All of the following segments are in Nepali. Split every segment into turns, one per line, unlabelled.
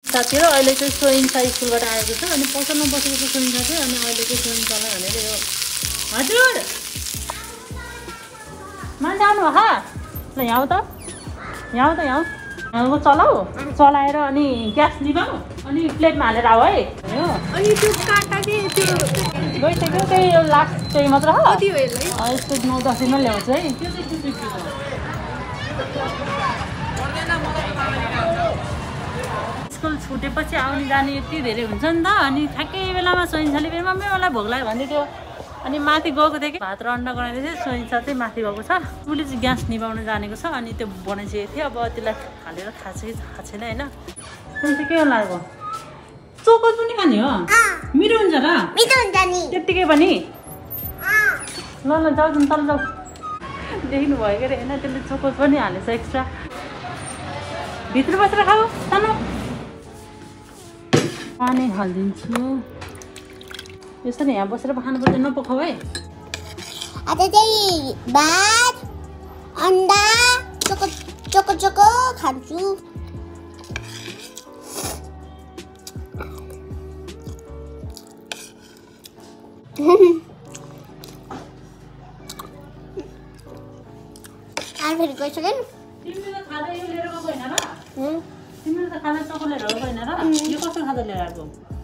साथीहरु अहिले चाहिँ सोइन्सा स्कुलबाट आएको छ अनि पसलमा बसेको सोइन्सा थियो अनि अहिले चाहिँ सोइन्सालाई भनेर यो हजुर मान्छे आउनु भा ल यहाँ त यहाँ चलाऊ चलाएर अनि ग्यास निभाऊ अनि प्लेटमा हालेर आऊ है
अनि त्यो काटा के त्यो
गइसक्यो त्यही यो लास्ट चाहिँ मात्र हो
कति हो यसलाई
यस्तो 9-10 दिनमा ल्याउँछु है स्कुल छुटेपछि आउने जाने यति धेरै हुन्छ नि त अनि ठ्याक्कै बेलामा सोइन्साले फेरि मम्मी मलाई भोक लाग्यो भन्दै थियो अनि माथि गएको थिएँ कि भात र अन्डा बनाइदिएको थिएँ सोइन्सा चाहिँ माथि गएको छ उसले चाहिँ ग्यास निभाउन जानेको छ अनि त्यो बनाइसकेको थियो अब त्यसलाई हालेर थाहा छैन होइन कुन चाहिँ के लाग्यो चोको पनि खाने हो मिठो हुन्छ र
मिठो हुन्छ नि
त्यत्तिकै पनि ल जाऊ तल जाऊ देख्नु भयो के अरे होइन त्यसले चोको पनि हालेछ एक्स्ट्रा भित्र बसेर खाऊ सानो पानी हालिदिन्छु यसरी यहाँ बसेर खानुपर्छ नपखाऊ है
आता चाहिँ भात अन्डा चोको खान्छु आज फेरि गइसक्यो
तिमीले त खाँदा यो लिएर गएको होइन र तिमीले त खाँदा चोको लिएर गएको होइन र यो कस्तो खाँदा लिएर आएको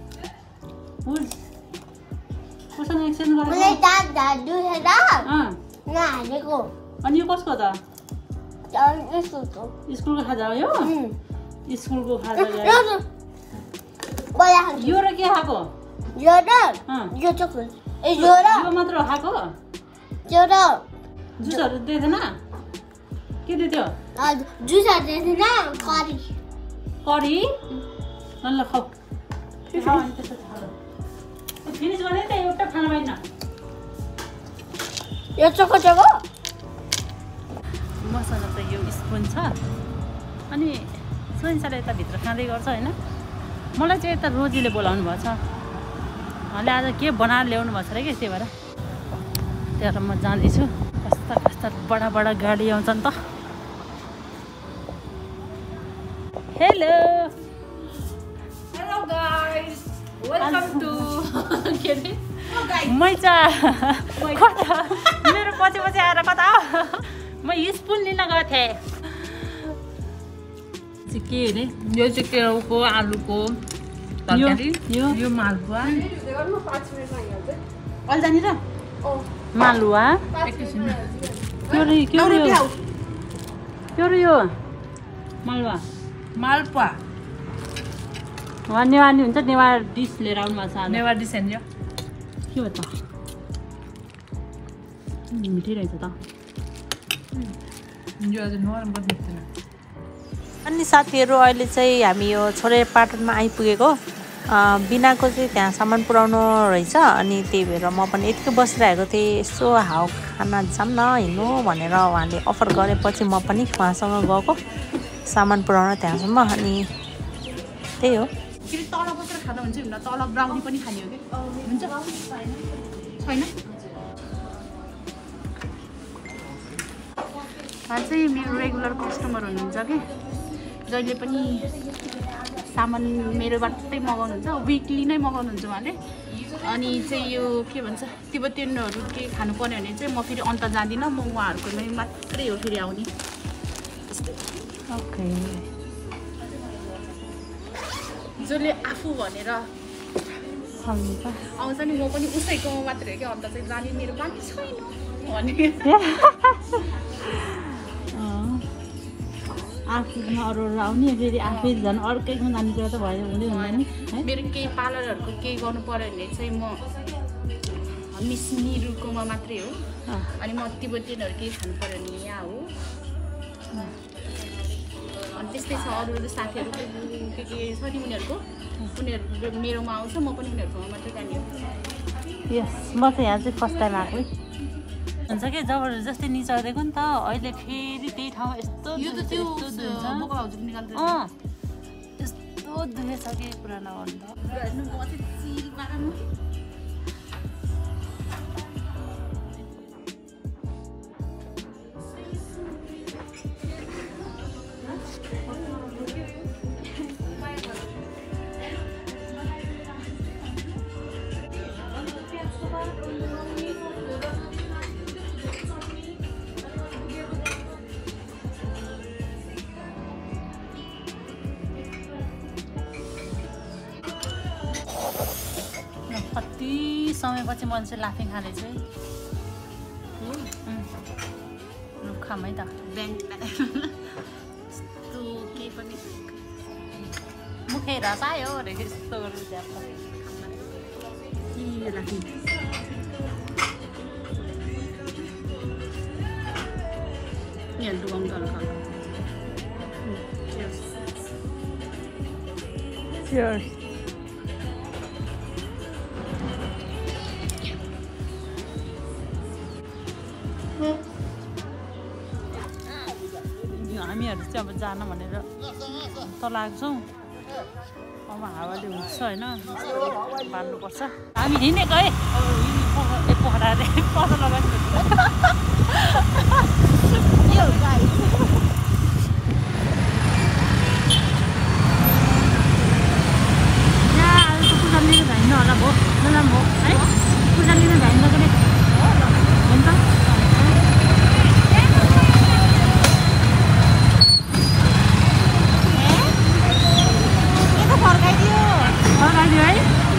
कोसँग एक्सचेन्ज गरेको
मलाई दाद दुखेर नहालेको
अनि यो कसको त
स्कुलको
खाजा हो यो स्कुलको खाजा यो र के खाएको
यो चोकलेट यो
मात्र खाएको जुसहरू दिएन के दियो
जुसहरू दिएन करी
ल खाऊ फिनिस गर्ने त एउटा खाना पाइन्न
यो चोको
मसँग चाहिँ यो स्पुन छ अनि सोइन्साले यता भित्र खाँदै गर्छ होइन मलाई चाहिँ यता रोजीले बोलाउनु भएको छ उहाँले आज के बनाएर ल्याउनु भएको छ अरे कि त्यही भएर त्यहाँ म जाँदैछु कस्ता बडा गाडी आउँछन् त हेलो
गाइस वेलकम टु
के अरे मैचा कता मेरो पछि आएर कता म स्पुन लिन गएको थिएँ के अरे
यो चाहिँ केराउको आलुको तरकारी यो मालपुवा
अलजानी र मालुवा के यो मालुवा
मालपुवा
नेवानी हुन्छ नेवार डिस लिएर आउनु भएको छ
नेवार डिस हेर्नु
के हो त मिठै रहेछ त
यो अझ नरम पनि थिएन
अनि साथीहरू अहिले चाहिँ हामी यो छोरे पाटनमा आइपुगेको बिनाको चाहिँ त्यहाँ सामान पुऱ्याउनु रहेछ अनि त्यही भएर म पनि यतिकै बसिरहेको थिएँ यसो हाउ खाना जाऊँ न हिँड्नु भनेर उहाँले अफर गरेपछि म पनि उहाँसँग गएको सामान पुऱ्याउन त्यहाँसम्म अनि त्यही हो
के तल बसेर खाँदा हुन्छ नि तल ब्राउनी पनि खाने हो कि हुन्छ छैन उहाँ चाहिँ मेरो रेगुलर कस्टमर हुनुहुन्छ कि जहिले पनि सामान मेरोबाट चाहिँ मगाउनुहुन्छ विकली नै मगाउनुहुन्छ उहाँले अनि चाहिँ यो के भन्छ तिब्बतीयनहरू के खानु पर्यो भने चाहिँ म फेरि अन्त जाँदिनँ म उहाँहरूकोमै मात्रै हो फेरि आउने
ओके
जसले आफू भनेर आउँछ नि म पनि उसैकोमा मात्रै हो क्या अन्त चाहिँ जाने मेरो बानी छैन भने आफूमा अरू आउने फेरि आफै झन् अर्कैमा जाने कुरा त भयो हुँदै हुँदैन है मेरो केही पार्लरहरूको केही गर्नु पऱ्यो भने चाहिँ म मिस निरुकोमा मात्रै हो अनि म तिब्बतीयनहरू केही खानु पऱ्यो भने यहाँ हो अनि त्यस्तै छ अरू साथीहरू के छ नि उनीहरू मेरोमा आउँछ म पनि उनीहरूकोमा मात्रै जाने हो यस म चाहिँ यहाँ चाहिँ फर्स्ट टाइम आएको हुन्छ कि जबरजस्ती निचाउँदैको नि त अहिले फेरि त्यही ठाउँमा यस्तो यस्तो दुखेछ कि पुरा नगर्नु कति समयपछि मान्छे लाफिङ खाने चाहिँ खामै त यस्तो केही पनि मुखे रस आयो अरे यस्तो लाफिङ यहाँ डुबाउनु तल खानु
Cheers.
हामीहरू चाहिँ अब जान भनेर तल आएको छौँ अब हावाले हुन्छ होइन बाँध्नुपर्छ हामी हिँडेको है अब पोखरा पसल लगाएको भ्याइन होला भो नराम हो है पूजा लिन भ्याइन लगेर हुन्छ फर्काइदियो है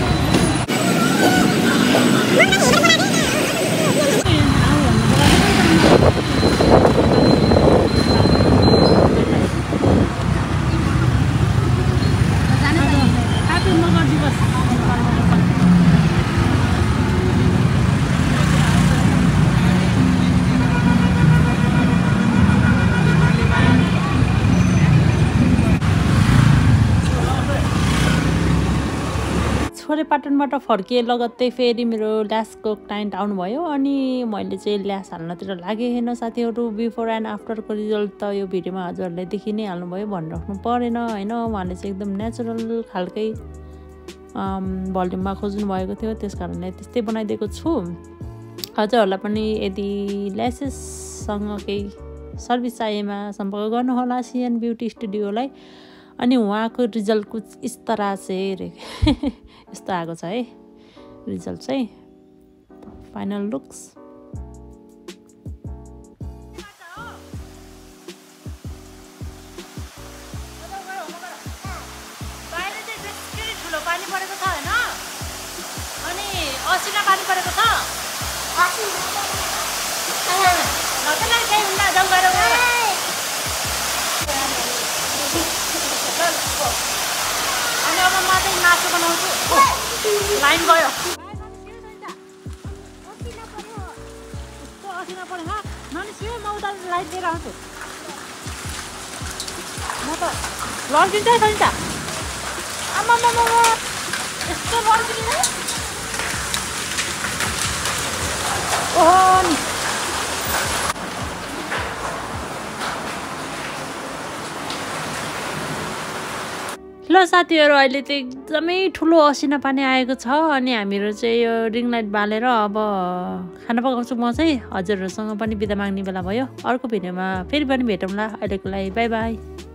छोरेपाटनबाट फर्किए लगत्तै फेरि मेरो ल्यासको क्लाइन्ट आउनुभयो अनि मैले चाहिँ ल्यास हाल्नतिर लागेँ होइन साथीहरू बिफोर एन्ड आफ्टरको रिजल्ट त यो भिडियोमा हजुरहरूले देखि नै हाल्नुभयो भनिराख्नु परेन होइन उहाँले चाहिँ एकदम नेचुरल खालकै भल्युममा खोज्नु भएको थियो त्यस कारणले त्यस्तै बनाइदिएको छु हजुरहरूलाई पनि यदि ल्यासेससँग केही सर्भिस चाहिएमा सम्पर्क गर्नुहोला सिएन ब्युटी स्टुडियोलाई अनि उहाँको रिजल्ट कुछ इस तरह चाहिँ यस्तो आएको छ है रिजल्ट चाहिँ फाइनल लुक्स पानी परेको छ होइन अनि असिना पानी परेको छ अनि अब म चाहिँ मासु बनाउँछु लाइन गयो असिना पऱ्यो ननिस्क्यो म उता लाइट लिएर आउँछु म त लड्किन्छ है सन्ता आमा यस्तो लड्किन्छ ओहो नि ल साथीहरू अहिले चाहिँ एकदमै ठुलो असिना पानी आएको छ अनि हामीहरू चाहिँ यो रिङ लाइट बालेर अब खाना पकाउँछु म चाहिँ हजुरहरूसँग पनि बिदा माग्ने बेला भयो अर्को भिडियोमा फेरि पनि भेटौँला अहिलेको लागि बाई बाई